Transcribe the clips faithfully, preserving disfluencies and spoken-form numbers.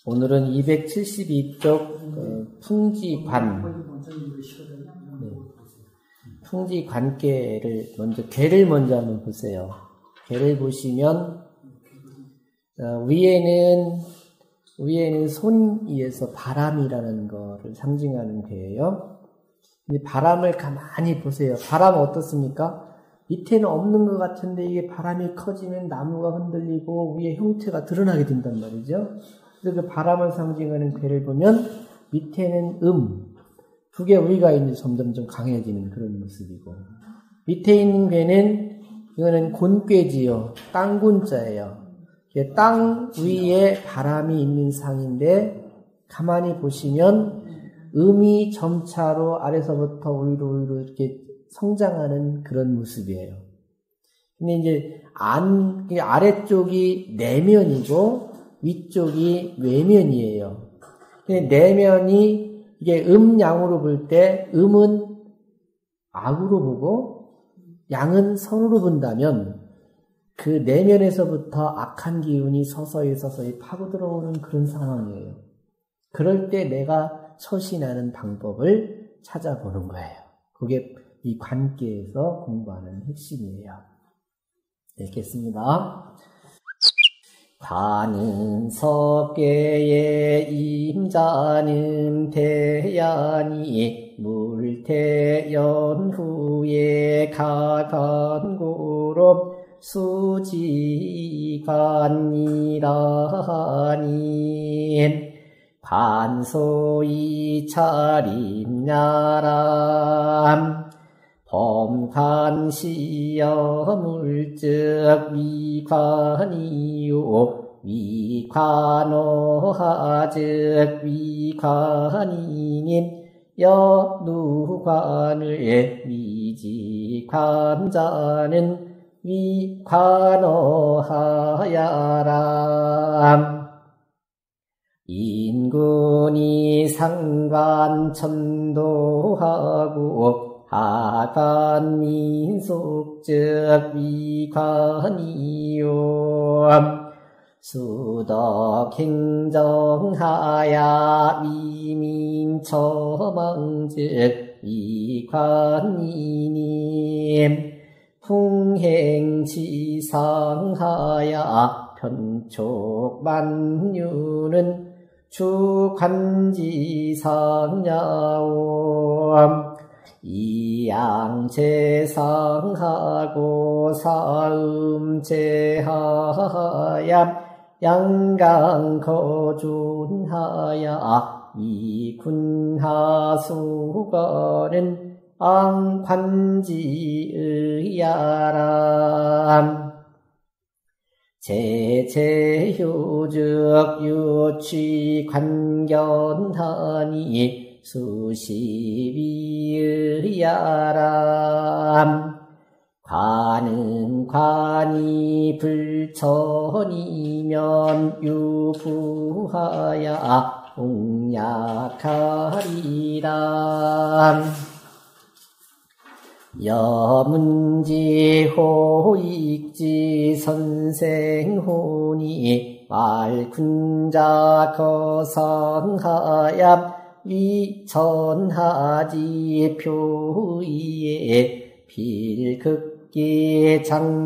오늘은 이백칠십이 쪽 어, 풍지관, 네. 풍지관계를 먼저, 괴를 먼저 한번 보세요. 괴를 보시면 어, 위에는 위에는 손 위에서 바람이라는 거를 상징하는 괴예요. 근데 바람을 가만히 보세요. 바람 어떻습니까? 밑에는 없는 것 같은데 이게 바람이 커지면 나무가 흔들리고 위에 형태가 드러나게 된단 말이죠. 그래서 그 바람을 상징하는 괴를 보면 밑에는 음, 두 개 우리가 이제 점점 좀 강해지는 그런 모습이고, 밑에 있는 괴는 이거는 곤괴지요. 땅곤자예요. 땅 위에 바람이 있는 상인데 가만히 보시면 음이 점차로 아래서부터 위로 위로 이렇게 성장하는 그런 모습이에요. 근데 이제 안, 아래쪽이 내면이고 위쪽이 외면이에요. 근데 내면이 이게 음양으로 볼 때 음은 악으로 보고 양은 선으로 본다면 그 내면에서부터 악한 기운이 서서히 서서히 파고 들어오는 그런 상황이에요. 그럴 때 내가 처신하는 방법을 찾아보는 거예요. 그게 이 관계에서 공부하는 핵심이에요. 읽겠습니다. 관은 석계의 임자는 대야니 물태연후에 가간고로 수지관이라니 반소이 차림야람 범관시여 물적 위관이요 위관어하즉 위관이님 여누관을 위지관자는 위관어하야람 인군이 상관천도하고 하관민속적 위관이요 수덕행정하야 위민처망즉 위관이님 풍행지상하야 편촉만유는 주관지상야옴 이양제상하고 사음제하야 양강거준하야 이군하수거는 앙관지의야람 제제효적 유취관견하니 수시비의야람 관은 관이 불천이면 유부하야 웅약하리람 여문지 호익지 선생혼이 말군자 거성하야 위천하지 표의에 필극기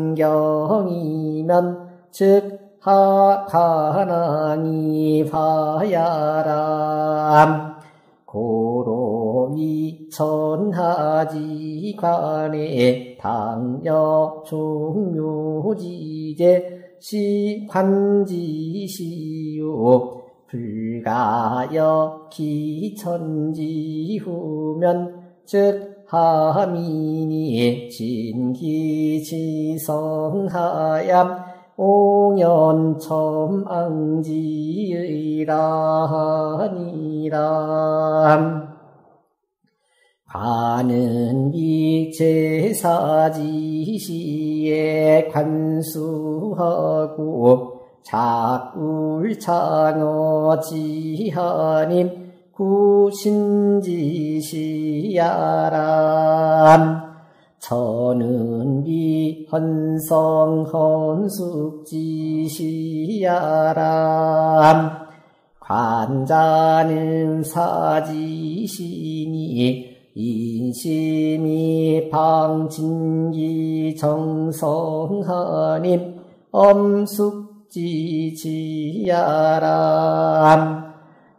장경이면 즉 하가나니 파야람 고로 위천하지 관에 당력 종묘지제 시관지시요 불가여 기천지후면 즉 하민이 진기지성하얌 옹연첨앙지의라니람 관은 위제사지시에 관수하고 작울창어지하님 구신지시야람 저는 비헌성헌숙지시야람 관자는 사지시니 인심이 방진기 정성하님 엄숙지지야람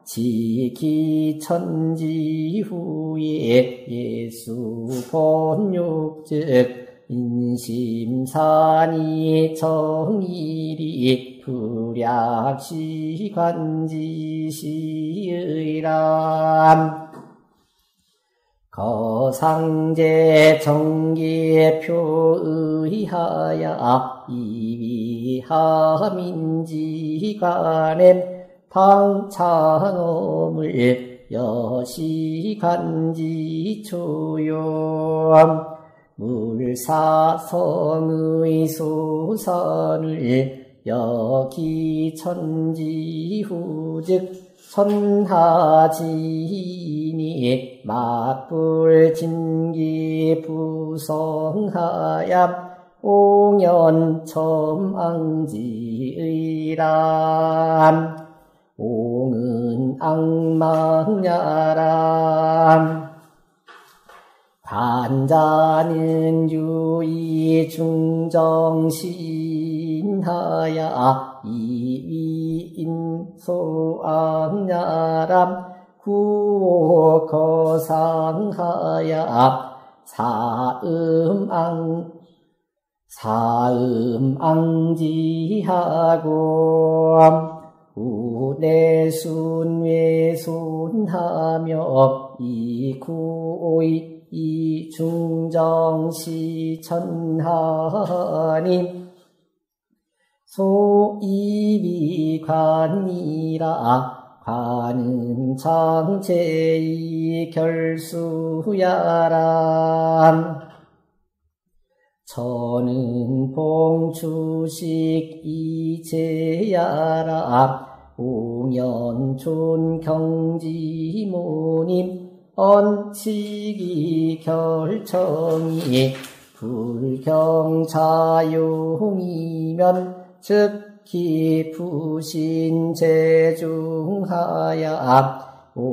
지기천지 후에 예수 본육즉 인심산이 정일이 불약시관지시의람 거상제 정계표의하야 이위하민지관엠 당창엄을 여시간지초염 물사성의 소선을 여기천지후즉 선하지니 막불진기 부성하얌 옹연첨앙지의람 옹은 악망야람 관자는 유의 중정신하야 이위인소악야람 구호 거상하야 사음앙 사음앙지하고 우내순외순하며 이구의 이중정시천하니 소이비관이라 관은 장체의 결수야람 저는 봉추식 이제야람 옹연촌 경지모님 언치기 결정이 불경자용이면 즉기 부신 제중하야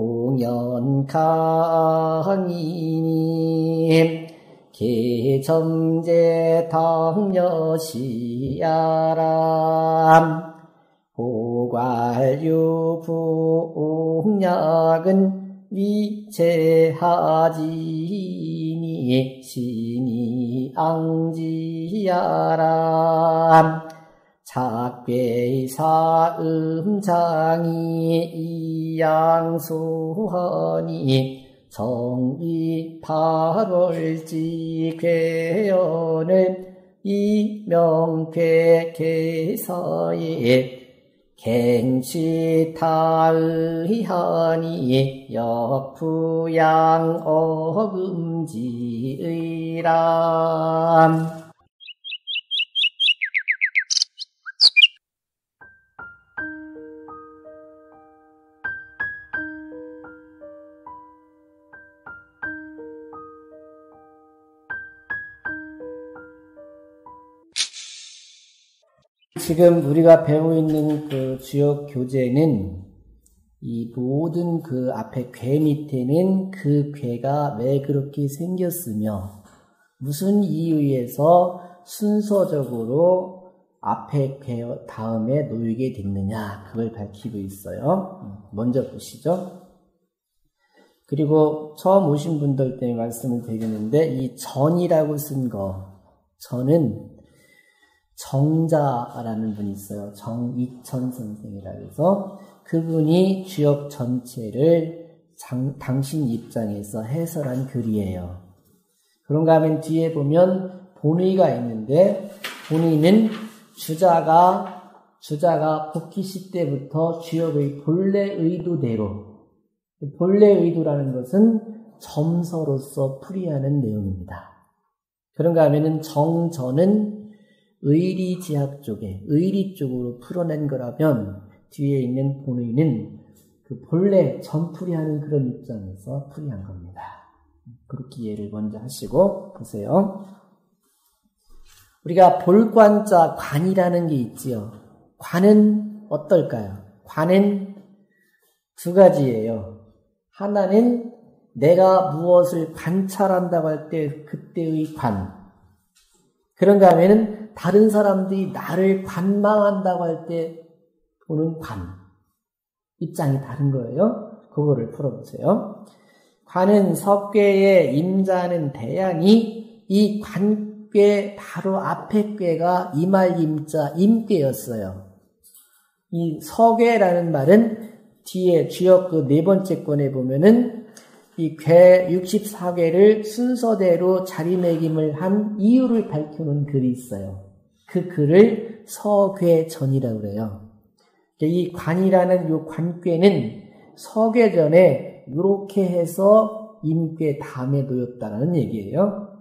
옹연강이님 개점제 당여시야람 고괄유부옹약은 위체하지니 신이 앙지야람 작괴 사음장이 이양소하니 정이 팔월지 괴연을 이명괴 개사에 갱취타의하니 역부양 어금지의람 지금 우리가 배우고 있는 그 주요 교재는 이 모든 그 앞에 괴 밑에는 그 괴가 왜 그렇게 생겼으며 무슨 이유에서 순서적으로 앞에 괴 다음에 놓이게 됐느냐 그걸 밝히고 있어요. 먼저 보시죠. 그리고 처음 오신 분들 때문에 말씀을 드리는데 이 전이라고 쓴 거 전은 정자라는 분이 있어요. 정이천 선생이라 해서 그분이 주역 전체를 장, 당신 입장에서 해설한 글이에요. 그런가 하면 뒤에 보면 본의가 있는데 본의는 주자가 주자가 복희시 때부터 주역의 본래 의도대로 본래 의도라는 것은 점서로서 풀이하는 내용입니다. 그런가 하면은 정전은 의리지학 쪽에, 의리 쪽으로 풀어낸 거라면 뒤에 있는 본의는 그 본래 전풀이하는 그런 입장에서 풀이한 겁니다. 그렇게 이해를 먼저 하시고 보세요. 우리가 볼관자 관이라는 게 있지요. 관은 어떨까요? 관은 두 가지예요. 하나는 내가 무엇을 관찰한다고 할 때 그때의 관. 그런가 하면은 다른 사람들이 나를 관망한다고 할 때 보는 관. 입장이 다른 거예요. 그거를 풀어보세요. 관은 석괴에 임자는 대안이 이 관괴 바로 앞에 괴가 이말 임자 임괴였어요. 이 석괴라는 말은 뒤에 주역 그 네 번째 권에 보면은 이 괴 육십사 괴를 순서대로 자리매김을 한 이유를 밝히는 글이 있어요. 그 글을 서괴전이라고 그래요. 이 관이라는 이 관괴는 서괴전에 이렇게 해서 임괴 다음에 놓였다는 얘기예요.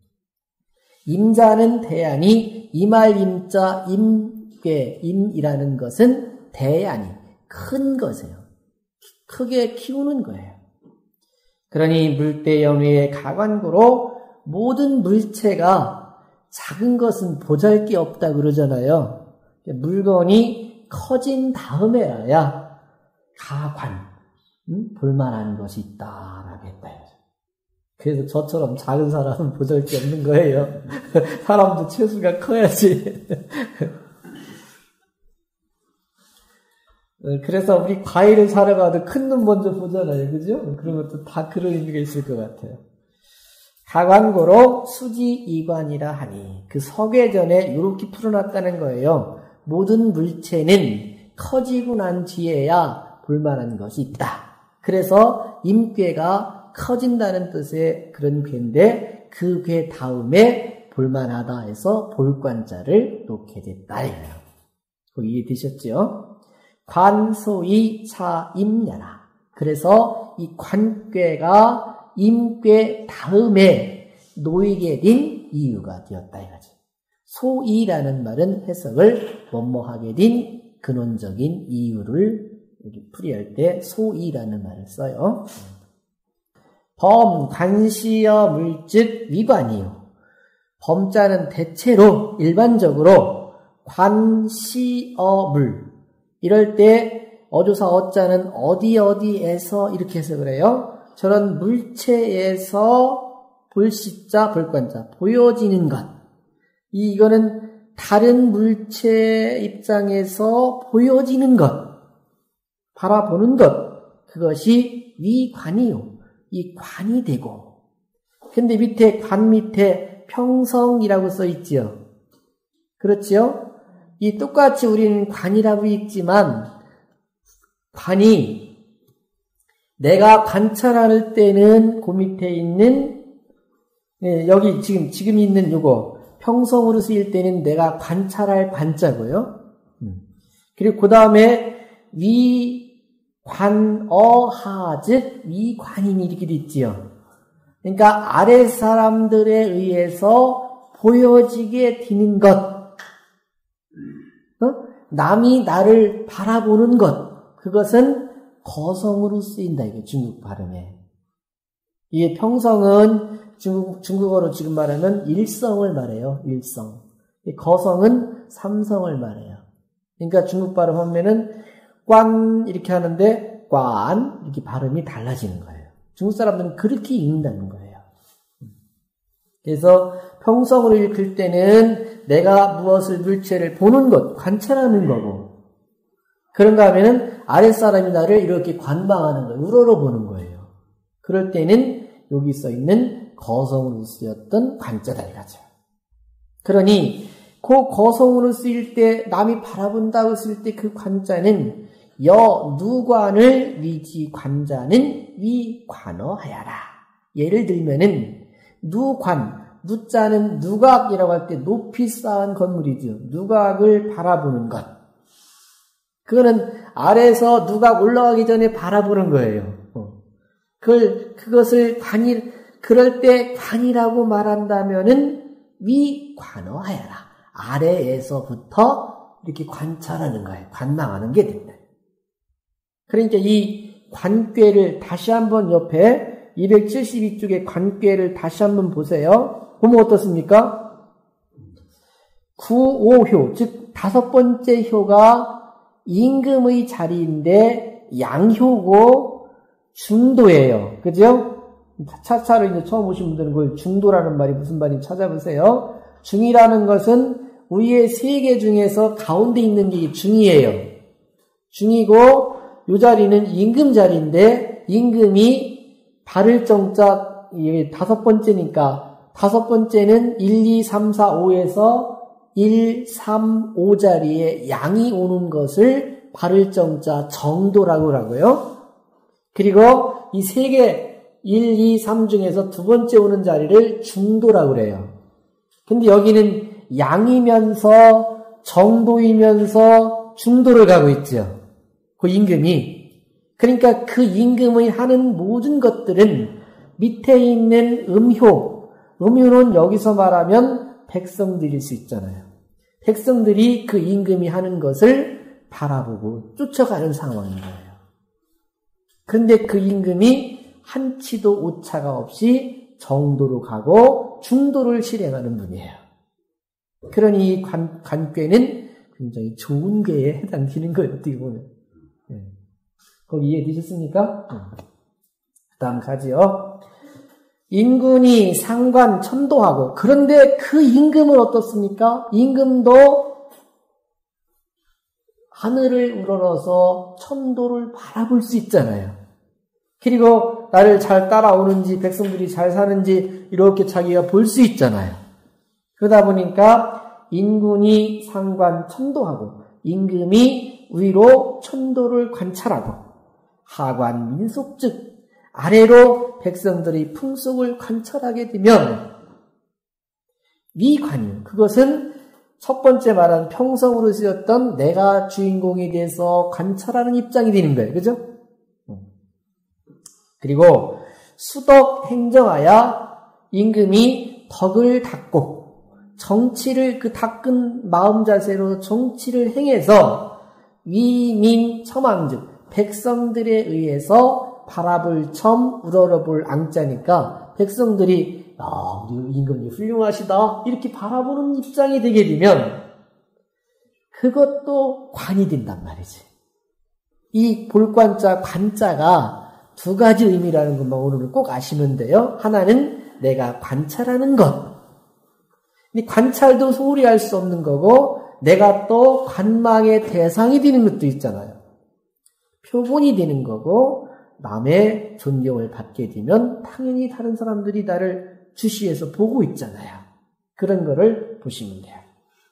임자는 대안이 이말 임자 임괴 임이라는 것은 대안이 큰 것이에요. 크게 키우는 거예요. 그러니 물대연위의 가관구로 모든 물체가 작은 것은 보잘게 없다 그러잖아요. 물건이 커진 다음에야 가관, 음? 볼만한 것이 있다라고 했다. 그래서 저처럼 작은 사람은 보잘게 없는 거예요. 사람도 체수가 커야지. 그래서 우리 과일을 사러 가도 큰 놈 먼저 보잖아요. 그죠? 그런 것도 다 그런 의미가 있을 것 같아요. 가관고로 수지이관이라 하니 그 석괴전에 이렇게 풀어놨다는 거예요. 모든 물체는 커지고 난 뒤에야 볼만한 것이 있다. 그래서 임괴가 커진다는 뜻의 그런 괴인데 그 괴 다음에 볼만하다 해서 볼관자를 놓게 됐다. 이해되셨죠? 관소이 차임냐라. 그래서 이 관괴가 임괴 다음에 놓이게 된 이유가 되었다 이거지. 소이라는 말은 해석을 뭐뭐하게 된 근원적인 이유를 여기 풀이할 때 소이라는 말을 써요. 범 관시여 물즉 위관이요. 범자는 대체로 일반적으로 관시어 물 이럴 때 어조사 어자는 어디 어디에서 이렇게 해석을 해요. 저런 물체에서 볼시자 볼관자 보여지는 것. 이거는 다른 물체 입장에서 보여지는 것, 바라보는 것. 그것이 위관이요. 이 관이 되고. 근데 밑에 관 밑에 평성이라고 써 있지요. 그렇지요? 이 똑같이 우리는 관이라고 읽지만 관이 내가 관찰할 때는 그 밑에 있는 예, 여기 지금 지금 있는 요거 평성으로 쓰일 때는 내가 관찰할 관자고요. 그리고 그 다음에 위관어하 즉 위관인이 이렇게 돼 있지요. 그러니까 아래 사람들에 의해서 보여지게 되는 것. 어? 남이 나를 바라보는 것, 그것은 거성으로 쓰인다, 이게 중국 발음에. 이게 평성은 중국, 중국어로 지금 말하면 일성을 말해요, 일성. 거성은 삼성을 말해요. 그러니까 중국 발음 하면은 관, 이렇게 하는데, 관, 이렇게 발음이 달라지는 거예요. 중국 사람들은 그렇게 읽는다는 거예요. 그래서 평성으로 읽을 때는 내가 무엇을 물체를 보는 것, 관찰하는 거고, 그런가 하면은 아랫사람이 나를 이렇게 관망하는 거예요. 우러러보는 거예요. 그럴 때는 여기 써 있는 거성으로 쓰였던 관자다 이거죠. 그러니 그 거성으로 쓰일 때 남이 바라본다고 쓸 때 그 관자는 여 누관을 위지 관자는 위관어하야라. 예를 들면은 누관, 누자는 누각이라고 할 때 높이 쌓은 건물이죠. 누각을 바라보는 것. 그거는 아래에서 누각 올라가기 전에 바라보는 거예요. 그걸, 그것을 관이, 그럴 때 관이라고 말한다면은 위관어하여라. 아래에서부터 이렇게 관찰하는 거예요. 관망하는 게 된다. 그러니까 이 관괴를 다시 한번 옆에 이백칠십이 쪽의 관괴를 다시 한번 보세요. 보면 어떻습니까? 구오효, 즉 다섯 번째 효가 임금의 자리인데 양효고 중도예요. 그죠? 차차로 이제 처음 오신 분들은 그걸 중도라는 말이 무슨 말인지 찾아보세요. 중이라는 것은 위에 세 개 중에서 가운데 있는 게 중이에요. 중이고 이 자리는 임금 자리인데 임금이 바를 정자 이게 다섯 번째니까 다섯 번째는 일, 이, 삼, 사, 오에서 일, 삼, 오 자리에 양이 오는 것을 바를 정자 정도라고 하고요. 그리고 이 세 개 일, 이, 삼 중에서 두 번째 오는 자리를 중도라고 그래요. 근데 여기는 양이면서 정도이면서 중도를 가고 있죠. 그 임금이. 그러니까 그 임금이 하는 모든 것들은 밑에 있는 음효, 음효는 여기서 말하면 백성들일 수 있잖아요. 백성들이 그 임금이 하는 것을 바라보고 쫓아가는 상황인 거예요. 그런데 그 임금이 한치도 오차가 없이 정도로 가고 중도를 실행하는 분이에요. 그러니 이 관, 관괴는 굉장히 좋은 괴에 해당되는 거예요. 어떻게 보면. 네. 거기 이해되셨습니까? 네. 그 다음 가지요. 임금이 상관 천도하고, 그런데 그 임금은 어떻습니까? 임금도 하늘을 우러러서 천도를 바라볼 수 있잖아요. 그리고 나를 잘 따라오는지 백성들이 잘 사는지 이렇게 자기가 볼 수 있잖아요. 그러다 보니까 임금이 상관 천도하고 임금이 위로 천도를 관찰하고 하관 민속 즉 아래로 백성들의 풍속을 관찰하게 되면 위관유, 그것은 첫 번째 말한 평성으로 쓰였던 내가 주인공에 대해서 관찰하는 입장이 되는 거예요. 그죠? 그리고 수덕 행정하여 임금이 덕을 닦고 정치를 그 닦은 마음 자세로 정치를 행해서 위민 첨앙즉 백성들에 의해서 바라볼 첨 우러러볼 앙자니까 백성들이 야, 우리 임금이 훌륭하시다 이렇게 바라보는 입장이 되게 되면 그것도 관이 된단 말이지. 이 볼관자 관자가 두 가지 의미라는 것만 오늘은 꼭 아시면 돼요. 하나는 내가 관찰하는 것. 이 관찰도 소홀히 할 수 없는 거고 내가 또 관망의 대상이 되는 것도 있잖아요. 표본이 되는 거고 남의 존경을 받게 되면 당연히 다른 사람들이 나를 주시해서 보고 있잖아요. 그런 거를 보시면 돼요.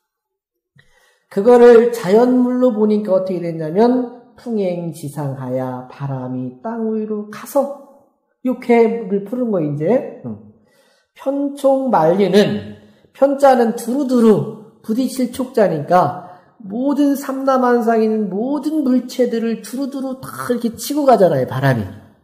그거를 자연물로 보니까 어떻게 됐냐면 풍행지상하야 바람이 땅 위로 가서 육해를 푸는 거 이제 편총 만류는 편자는 두루두루 부딪힐 촉자니까 모든 삼라만상에 있는 모든 물체들을 두루두루 다 이렇게 치고 가잖아요. 바람이.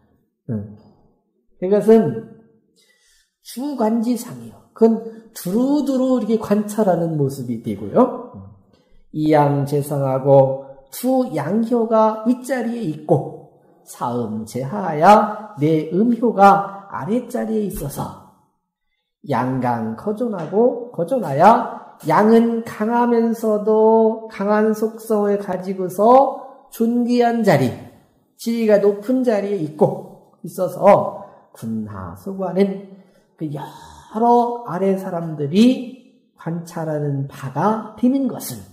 그것은 주관지상이요. 그건 두루두루 이렇게 관찰하는 모습이 되고요. 이양재상하고 두 양효가 윗자리에 있고 사음제하야 내 음효가 아랫자리에 있어서 양강 거존하고 거존하야 양은 강하면서도 강한 속성을 가지고서 존귀한 자리, 지위가 높은 자리에 있고 있어서 군하소관은 그 여러 아래 사람들이 관찰하는 바가 되는 것은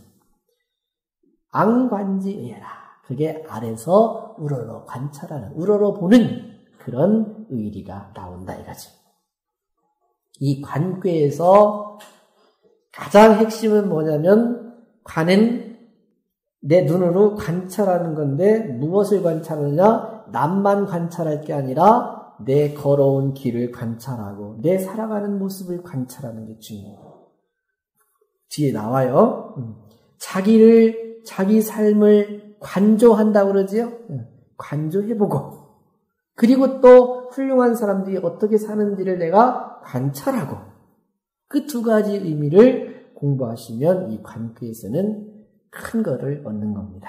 앙관지의라. 그게 아래서 우러러 관찰하는, 우러러 보는 그런 의리가 나온다 이거지. 이 관괴에서 가장 핵심은 뭐냐면 관은 내 눈으로 관찰하는 건데 무엇을 관찰하느냐? 남만 관찰할 게 아니라 내 걸어온 길을 관찰하고 내 살아가는 모습을 관찰하는 게 중요해요. 뒤에 나와요. 자기를 자기 삶을 관조한다고 그러지요? 관조해보고 그리고 또 훌륭한 사람들이 어떻게 사는지를 내가 관찰하고 그 두 가지 의미를 공부하시면 이 관귀에서는 큰 거를 얻는 겁니다.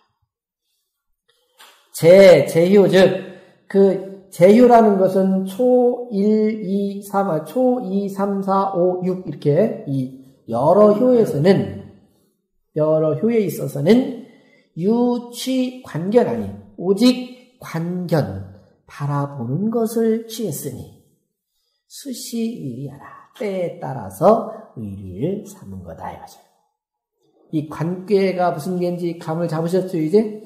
제, 제효, 즉, 그 제효라는 것은 초 일, 이, 삼, 초 이, 삼, 사, 오, 육 이렇게 이 여러 효에서는 여러 효에 있어서는 유취 관견 아닌 오직 관견 바라보는 것을 취했으니 수시 의리하라. 때에 따라서 의리를 삼은 거다 이거죠. 이 관괴가 무슨 괴인지 감을 잡으셨죠 이제?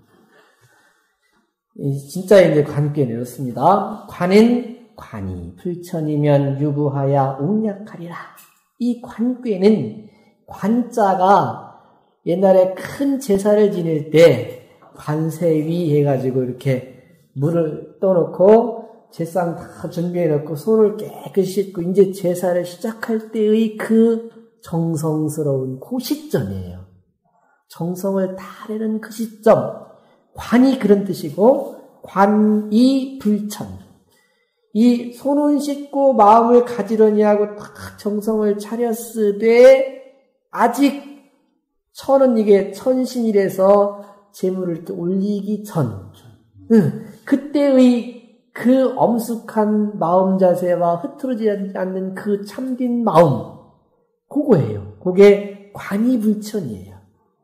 진짜 이제 관괴는 이렇습니다. 관은 관이 불천이면 유부하야 옹약하리라. 이 관괴는 관자가 옛날에 큰 제사를 지낼 때 관세위 해가지고 이렇게 물을 떠놓고 제상 다 준비해놓고 손을 깨끗이 씻고 이제 제사를 시작할 때의 그 정성스러운 그 시점이에요. 정성을 다내는 그 시점. 관이 그런 뜻이고 관이 불천. 이 손을 씻고 마음을 가지려니 하고 딱 정성을 차렸으되 아직 천은 이게 천신이라서 재물을 이렇게 올리기 전. 응. 그때의 그 엄숙한 마음 자세와 흐트러지지 않는 그 참된 마음, 그거예요. 그게 관이불천이에요.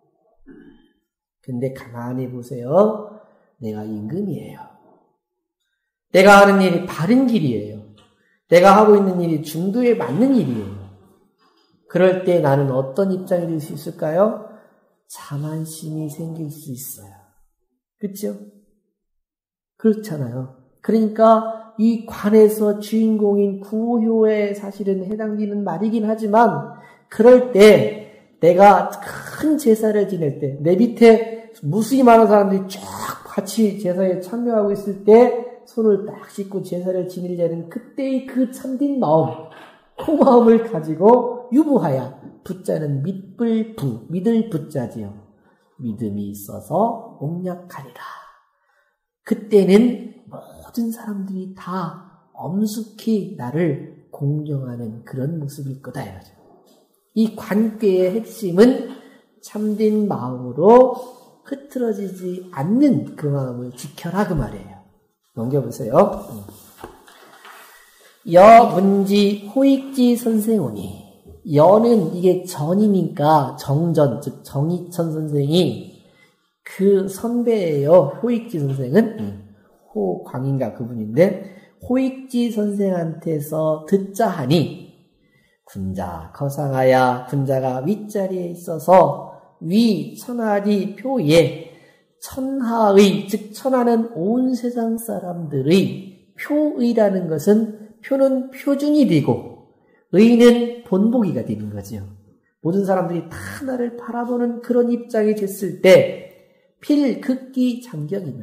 근데 가만히 보세요. 내가 임금이에요. 내가 하는 일이 바른 길이에요. 내가 하고 있는 일이 중도에 맞는 일이에요. 그럴 때 나는 어떤 입장이 될 수 있을까요? 자만심이 생길 수 있어요. 그렇죠? 그렇잖아요. 그러니까 이 관에서 주인공인 구효에 사실은 해당되는 말이긴 하지만 그럴 때 내가 큰 제사를 지낼 때 내 밑에 무수히 많은 사람들이 쫙 같이 제사에 참여하고 있을 때 손을 딱 씻고 제사를 지내려는 그때의 그 참된 마음, 그 마음을 가지고 유부하야, 부자는 믿을 부, 믿을 부자지요. 믿음이 있어서 옹약하리라. 그때는 모든 사람들이 다 엄숙히 나를 공경하는 그런 모습일 거다 이거죠. 이 관계의 핵심은 참된 마음으로 흐트러지지 않는 그 마음을 지켜라 그 말이에요. 넘겨보세요. 여문지 호익지 선생오니, 여는 이게 전이니까 정전, 즉 정희천 선생이 그 선배예요. 호익지 선생은 호광인가 그분인데, 호익지 선생한테서 듣자 하니 군자 거상하야, 군자가 윗자리에 있어서 위 천하리 표에, 천하의 즉 천하는 온 세상 사람들의 표의라는 것은, 표는 표준이 되고 의는 본보기가 되는 거죠. 모든 사람들이 다 나를 바라보는 그런 입장이 됐을 때 필극기 장경이면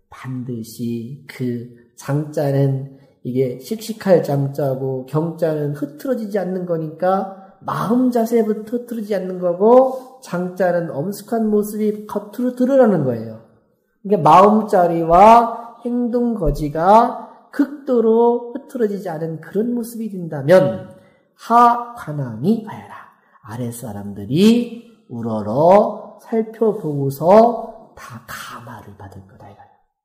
반드시 그 장자는 이게 씩씩할 장자고 경자는 흐트러지지 않는 거니까 마음 자세부터 흐트러지지 않는 거고 장자는 엄숙한 모습이 겉으로 드러나는 거예요. 그러니까 마음자리와 행동 거지가 극도로 흐트러지지 않은 그런 모습이 된다면 하관왕이 하여라. 아랫사람들이 우러러 살펴보고서 다 감화를 받을 거다 이거예요.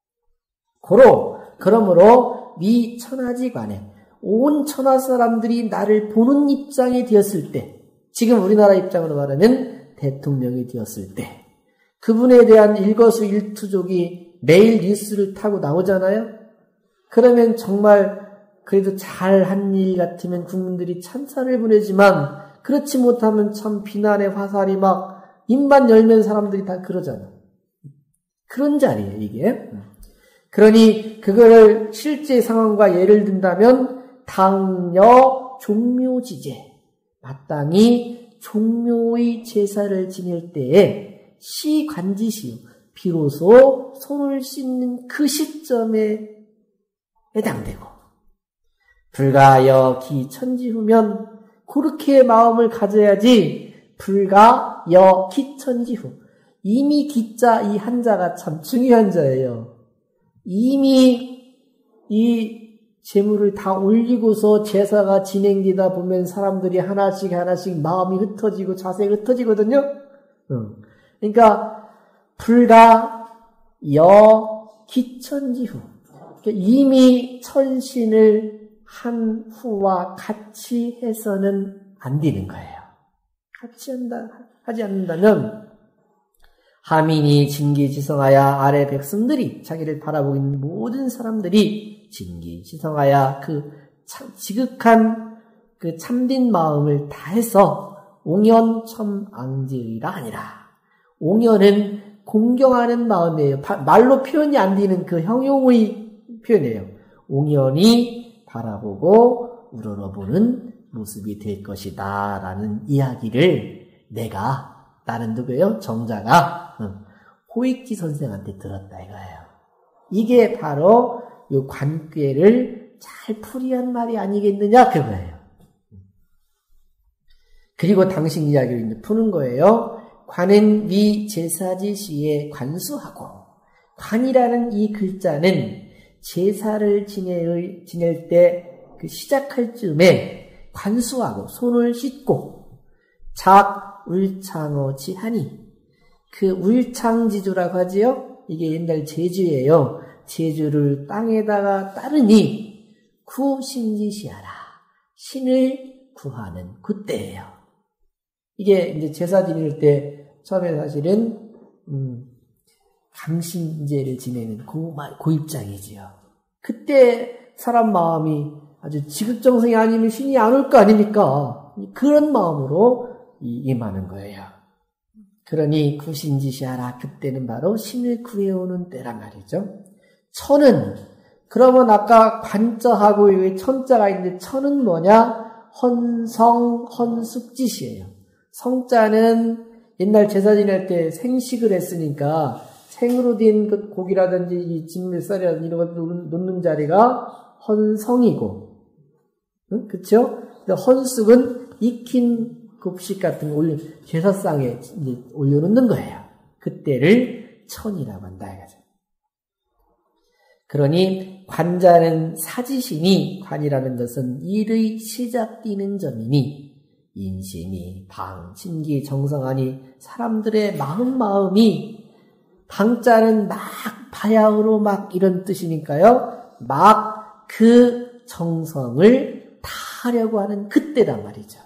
고로 그러므로 미 천하지관에 온 천하 사람들이 나를 보는 입장이 되었을 때, 지금 우리나라 입장으로 말하면 대통령이 되었을 때, 그분에 대한 일거수일투족이 매일 뉴스를 타고 나오잖아요. 그러면 정말 그래도 잘한 일 같으면 국민들이 찬사를 보내지만 그렇지 못하면 참 비난의 화살이 막 입만 열면 사람들이 다 그러잖아요. 그런 자리예요 이게. 그러니 그거를 실제 상황과 예를 든다면 당여 종묘지제, 마땅히 종묘의 제사를 지낼 때에 시관지시요, 비로소 손을 씻는 그 시점에 해당되고, 불가여 기천지후면 그렇게 마음을 가져야지. 불가여 기천지후, 이미 기자 이 한자가 참 중요한 자예요. 이미 이 재물을 다 올리고서 제사가 진행되다 보면 사람들이 하나씩 하나씩 마음이 흩어지고 자세가 흩어지거든요. 그러니까 불가여 기천지후, 이미 천신을 한 후와 같이 해서는 안 되는 거예요. 같이 한다, 하지 않는다면 하민이 진기지성하여 아래 백성들이 자기를 바라보고 있는 모든 사람들이 진기지성하여 그 참, 지극한 그 참된 마음을 다해서 옹연첨앙지의라 아니라. 옹연은 공경하는 마음이에요. 말로 표현이 안 되는 그 형용의 표현이에요. 옹연히 바라보고 우러러보는 모습이 될 것이다 라는 이야기를 내가, 나는 누구예요? 정자가 호익지 선생한테 들었다 이거예요. 이게 바로 이 관계를 잘 풀이한 말이 아니겠느냐 그거예요. 그리고 당신 이야기를 이제 푸는 거예요. 관은 위 제사지시에 관수하고, 관이라는 이 글자는 제사를 지낼, 지낼 때 그 시작할 즈음에 관수하고 손을 씻고 작 울창어 지하니, 그 울창지주라고 하지요. 이게 옛날 제주예요. 제주를 땅에다가 따르니 구신지시하라, 신을 구하는 그때예요. 이게 이제 제사 지낼 때 처음에 사실은 음, 감신제를 지내는 그, 그 입장이지요. 그때 사람 마음이 아주 지극정성이 아니면 신이 안 올 거 아닙니까? 그런 마음으로 임하는 거예요. 그러니 구신지시하라, 그때는 바로 신을 구해오는 때란 말이죠. 천은, 그러면 아까 관자하고 여기 천자가 있는데 천은 뭐냐? 헌성, 헌숙지시예요. 성자는 옛날 제사 지낼 때 생식을 했으니까 생으로 된 그 고기라든지 이 진밀살이라든지 이런 것 놓는 자리가 헌성이고, 응? 그쵸? 헌숙은 익힌 곡식 같은 거 올려, 제사상에 이제 올려놓는 거예요. 그때를 천이라고 한다 이거죠. 그러니 관자는 사지시니, 관이라는 것은 일의 시작되는 점이니, 인심이 방, 진기, 정성하니 사람들의 마음 마음이, 방자는 막 바야흐로 막 이런 뜻이니까요. 막 그 정성을 다하려고 하는 그때란 말이죠.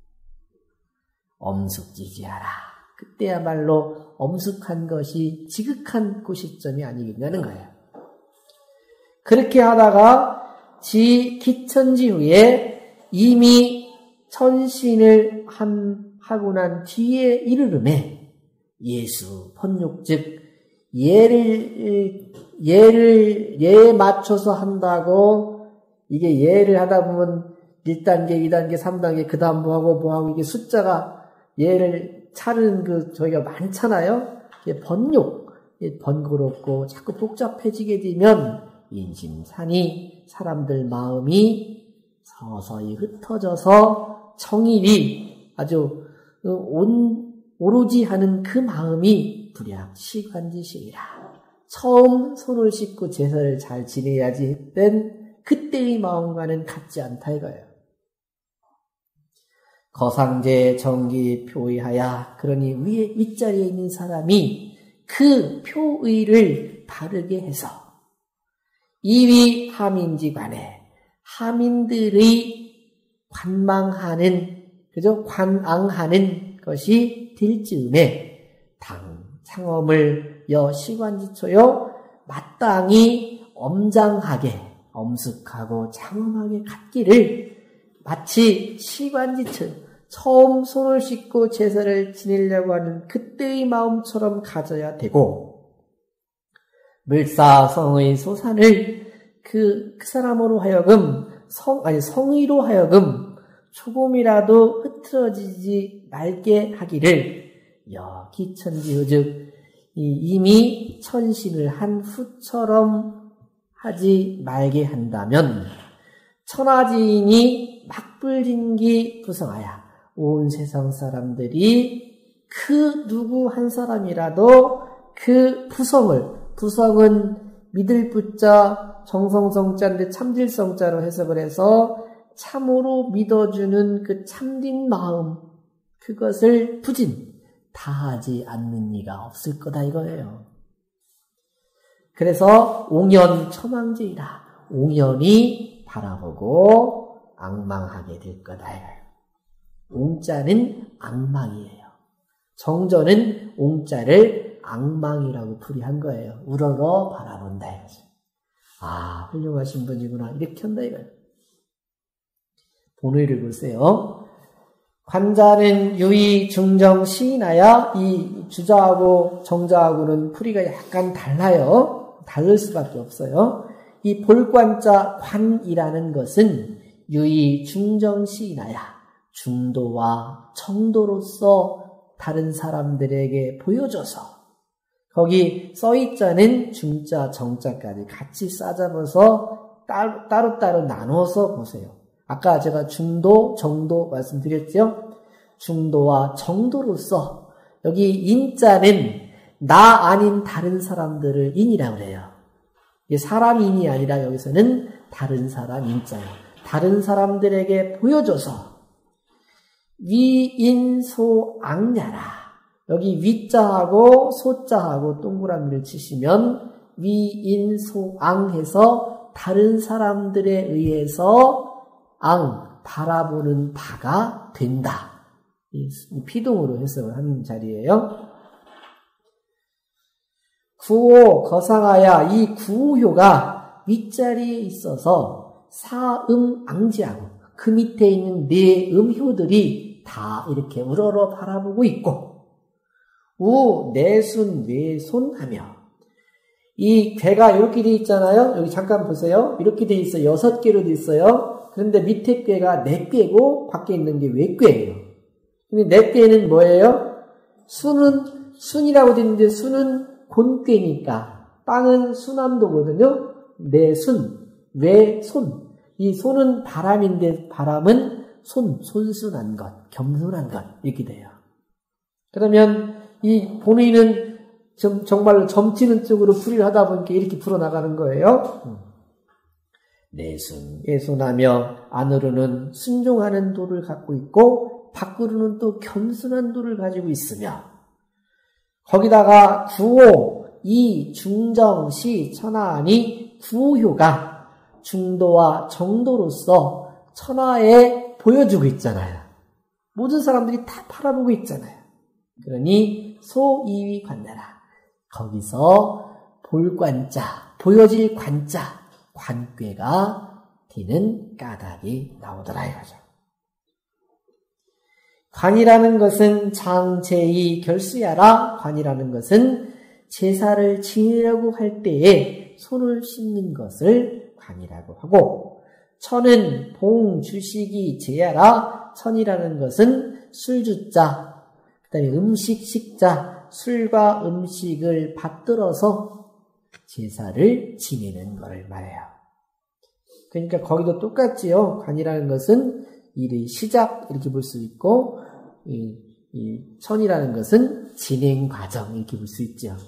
엄숙지지하라. 그때야말로 엄숙한 것이 지극한 그 시점이 아니겠냐는 거예요. 그렇게 하다가 지 기천지 후에 이미 천신을 한, 하고 난 뒤에 이르름에 예수, 번육, 즉, 예를, 예를, 예에 맞춰서 한다고, 이게 예를 하다 보면 일 단계, 이 단계, 삼 단계, 그 다음 뭐하고 뭐하고 이게 숫자가 예를 차르는 그 저희가 많잖아요? 이게 번육, 번거롭고 자꾸 복잡해지게 되면 인심산이 사람들 마음이 서서히 흩어져서 청일이 아주 온, 오로지 하는 그 마음이 불약 시관지시이라. 처음 손을 씻고 제사를 잘 지내야지 했던 그때의 마음과는 같지 않다 이거예요. 거상제 정기 표의하야. 그러니 위에 윗자리에 있는 사람이 그 표의를 바르게 해서 이위 하민지관에 하민들의 관망하는, 그죠? 관앙하는 것이 될 즈음에 당 창엄을 여 시관지초요 마땅히 엄장하게, 엄숙하고 장엄하게 갖기를 마치 시관지처 처음 손을 씻고 제사를 지내려고 하는 그때의 마음처럼 가져야 되고, 물사성의 소산을 그, 그 사람으로 하여금 성, 아니 성의로 하여금 조금이라도 흐트러지지 말게 하기를 여 기천지후 즉 이미 천신을 한 후처럼 하지 말게 한다면 천하지인이 막불진기 부성하여 온 세상 사람들이 그 누구 한 사람이라도 그 부성을, 부성은 믿을 부자 정성성자인데 참질성자로 해석을 해서 참으로 믿어주는 그 참된 마음, 그것을 부진 다하지 않는 이가 없을 거다 이거예요. 그래서 옹연 처망제이라, 옹연이 바라보고 앙망하게 될 거다 이거예요. 옹자는 앙망이에요. 정전은 옹자를 앙망이라고 풀이한 거예요. 우러러 바라본다 이거죠. 아, 훌륭하신 분이구나. 이렇게 한다 이거예요. 본의를 보세요. 관자는 유의, 중정, 시인하여 이 주자하고 정자하고는 풀이가 약간 달라요. 다를 수밖에 없어요. 이 볼관자 관이라는 것은 유의, 중정, 시인하여 중도와 정도로서 다른 사람들에게 보여줘서 거기 써있자는 중자, 정자까지 같이 싸잡아서 따로, 따로따로 나눠서 보세요. 아까 제가 중도, 정도 말씀드렸죠? 중도와 정도로서 여기 인자는 나 아닌 다른 사람들을 인이라고 그래요. 이게 사람 인이 아니라 여기서는 다른 사람 인자예요. 다른 사람들에게 보여줘서 위인소앙야라. 여기 위자하고 소자하고 동그라미를 치시면 위인소앙해서 다른 사람들에 의해서 앙, 바라보는 바가 된다. 이 피동으로 해석을 하는 자리예요. 구호, 거상하야 이 구호효가 윗자리에 있어서 사음 앙지하고 그 밑에 있는 네 음효들이 다 이렇게 우러러 바라보고 있고 우, 내순, 외손하며 이 괴가 이렇게 돼 있잖아요. 여기 잠깐 보세요. 이렇게 돼 있어요. 여섯 개로 돼 있어요. 그런데 밑에 꾀가 네 꾀고 밖에 있는 게 외꾀예요. 근데 네 꾀는 뭐예요? 순은 순이라고 되어 있는데 순은 곤꾀니까 땅은 순암도거든요. 네 순, 외 손. 이 손은 바람인데 바람은 손, 손순한 것, 겸손한 것 이렇게 돼요. 그러면 이 본의는 좀 정말로 점치는 쪽으로 풀이를 하다 보니까 이렇게 풀어나가는 거예요. 내순, 예순하며 안으로는 순종하는 도를 갖고 있고 밖으로는 또 겸손한 도를 가지고 있으며 거기다가 구호, 이, 중정, 시, 천하하니 구호효가 중도와 정도로서 천하에 보여주고 있잖아요. 모든 사람들이 다 바라보고 있잖아요. 그러니 소이위 관나라. 거기서 볼관자, 보여질 관자, 관꾀가 되는 까닭이 나오더라 이거죠. 관이라는 것은 장제의 결수야라. 관이라는 것은 제사를 지내려고 할 때에 손을 씻는 것을 관이라고 하고 천은 봉, 주식이 제야라. 천이라는 것은 술주자, 그 다음에 음식, 식자, 술과 음식을 받들어서 제사를 지내는 것을 말해요. 그러니까 거기도 똑같지요. 관이라는 것은 일의 시작 이렇게 볼 수 있고 이, 이 천이라는 것은 진행 과정 이렇게 볼 수 있죠.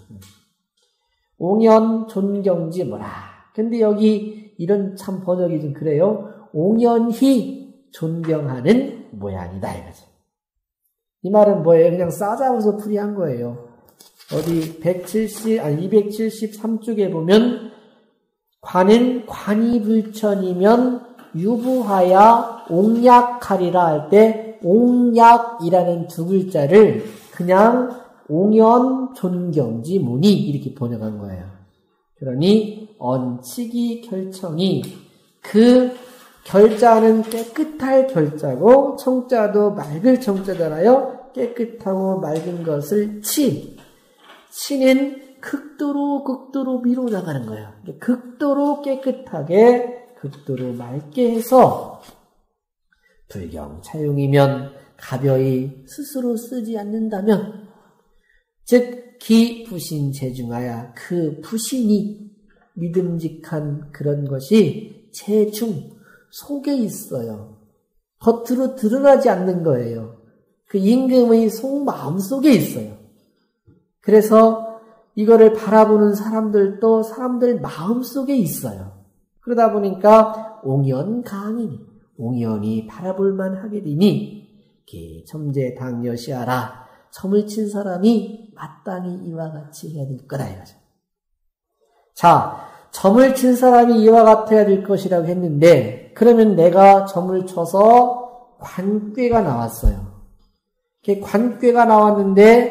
옹연 존경지 뭐라. 근데 여기 이런 참 번역이 좀 그래요. 옹연히 존경하는 모양이다 이거죠. 이 말은 뭐예요? 그냥 싸잡아서 풀이한 거예요. 어디 백칠십 아니 이백칠십삼 쪽에 보면 관은 관이불천이면 유부하야 옹약하리라 할 때 옹약이라는 두 글자를 그냥 옹연 존경지 무니 이렇게 번역한 거예요. 그러니 언치기 결청이 그 결자는 깨끗할 결자고 청자도 맑을 청자잖아요. 깨끗하고 맑은 것을 치. 치는 극도로 극도로 밀어나가는 거예요. 극도로 깨끗하게 극도로 맑게 해서 불경 차용이면 가벼이 스스로 쓰지 않는다면 즉 기부신 재중하야 그 부신이 믿음직한 그런 것이 재중 속에 있어요. 겉으로 드러나지 않는 거예요. 그 임금의 속마음 속에 있어요. 그래서 이거를 바라보는 사람들도 사람들 마음 속에 있어요. 그러다 보니까 옹연강이니 옹연히 바라볼만 하게 되니 첨제 당여시하라. 점을 친 사람이 마땅히 이와 같이 해야 될 거다 이거죠. 자, 점을 친 사람이 이와 같아야 될 것이라고 했는데 그러면 내가 점을 쳐서 관꾀가 나왔어요. 관꾀가 나왔는데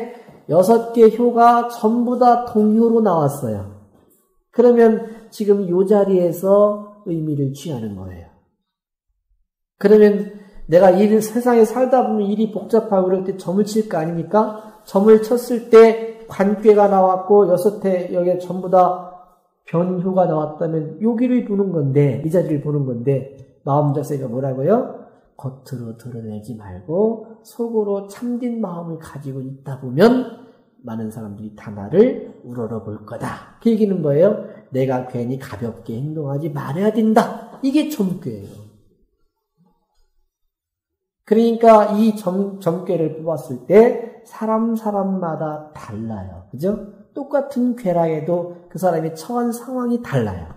여섯 개 효가 전부 다 동효로 나왔어요. 그러면 지금 이 자리에서 의미를 취하는 거예요. 그러면 내가 이 세상에 살다 보면 일이 복잡하고 그럴 때 점을 칠 거 아닙니까? 점을 쳤을 때 관괴가 나왔고 여섯 해 여기에 전부 다 변효가 나왔다면 여기를 보는 건데, 이 자리를 보는 건데, 마음 자세가 뭐라고요? 겉으로 드러내지 말고 속으로 참된 마음을 가지고 있다 보면 많은 사람들이 다 나를 우러러볼 거다. 그 얘기는 뭐예요? 내가 괜히 가볍게 행동하지 말아야 된다. 이게 점괘예요. 그러니까 이 점, 점괘를 뽑았을 때 사람 사람마다 달라요. 그죠? 똑같은 괴라 해도 그 사람이 처한 상황이 달라요.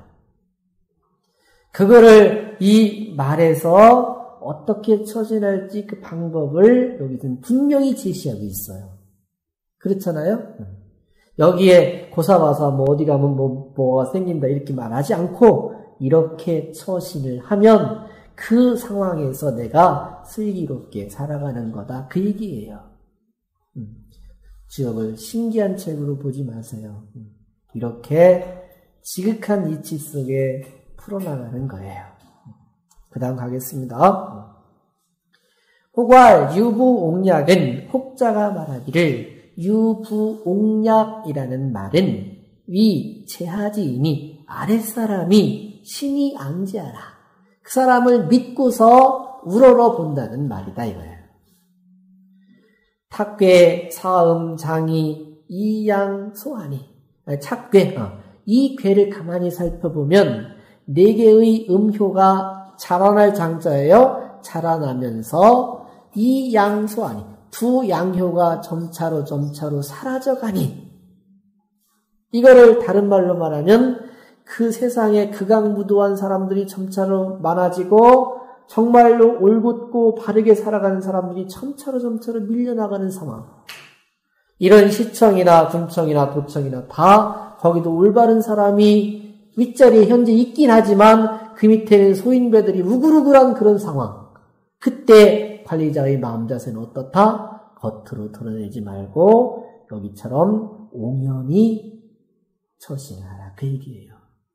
그거를 이 말에서 어떻게 처신할지 그 방법을 여기서는 분명히 제시하고 있어요. 그렇잖아요? 여기에 고사와서 뭐 어디 가면 뭐, 뭐가 생긴다 이렇게 말하지 않고 이렇게 처신을 하면 그 상황에서 내가 슬기롭게 살아가는 거다. 그 얘기예요. 음. 지역을 신기한 책으로 보지 마세요. 음. 이렇게 지극한 이치 속에 풀어나가는 거예요. 그 다음 가겠습니다. 혹왈 유부옥략은 혹자가 말하기를 유부옥략이라는 말은 위 제하지이니 아랫사람이 신이 앙지하라. 그 사람을 믿고서 우러러 본다는 말이다 이거예요. 탁괴, 사음, 장이, 이양, 소하니. 탁괴, 어. 이 괴를 가만히 살펴보면 네 개의 음효가 자라날 장자예요. 자라나면서 이 양, 소하니. 두 양효가 점차로 점차로 사라져가니. 이거를 다른 말로 말하면 그 세상에 극악무도한 사람들이 점차로 많아지고 정말로 올곧고 바르게 살아가는 사람들이 점차로 점차로 밀려나가는 상황. 이런 시청이나 군청이나 도청이나 다 거기도 올바른 사람이 윗자리에 현재 있긴 하지만 그 밑에는 소인배들이 우글우글한 그런 상황. 그때 관리자의 마음 자세는 어떻다? 겉으로 드러내지 말고 여기처럼 옹연히 처신하라. 그 얘기예요.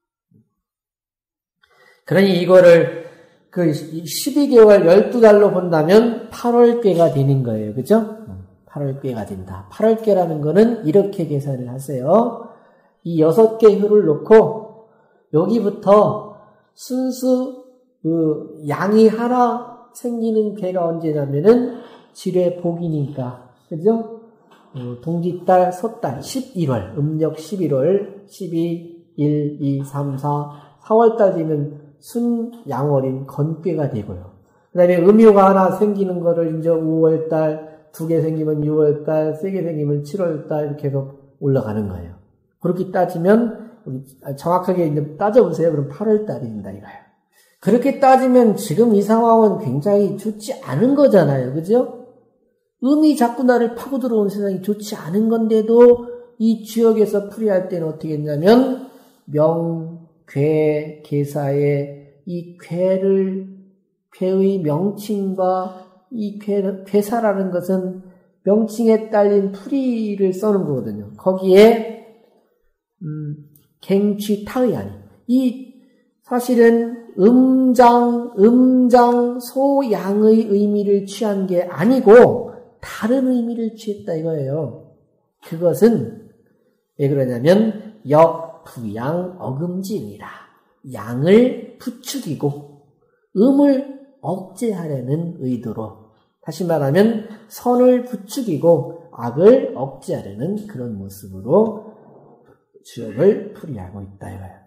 그러니 이거를 그 십이 개월 열두 달로 본다면 팔월께가 되는 거예요. 그죠? 팔월께가 된다. 팔월께라는 거는 이렇게 계산을 하세요. 이 여섯 개 효를 놓고 여기부터 순수 그 양이 하나 생기는 괴가 언제냐면은 칠회 복이니까. 그죠? 어, 동짓달, 섣달, 십일월, 음력 십일월, 십이, 일, 이, 삼, 사, 사월달 되면 순양월인 건괴가 되고요. 그 다음에 음효가 하나 생기는 거를 이제 오월달, 두 개 생기면 유월달, 세 개 생기면 칠월달 이렇게 해서 올라가는 거예요. 그렇게 따지면, 정확하게 이제 따져보세요. 그럼 팔월달입니다, 이거예요. 그렇게 따지면 지금 이 상황은 굉장히 좋지 않은 거잖아요. 그죠? 음이 자꾸 나를 파고 들어온 세상이 좋지 않은 건데도 이 지역에서 풀이할 때는 어떻게 했냐면, 명, 괴, 계사에 이 괴를, 괴의 명칭과 이 괴, 괴사라는 것은 명칭에 딸린 풀이를 써는 거거든요. 거기에, 음, 갱취 타의 아니. 이, 사실은 음장, 음장, 소양의 의미를 취한 게 아니고, 다른 의미를 취했다 이거예요. 그것은, 왜 그러냐면, 역, 부양, 어금지니라. 양을 부추기고, 음을 억제하려는 의도로, 다시 말하면, 선을 부추기고, 악을 억제하려는 그런 모습으로 주역을 풀이하고 있다 이거예요.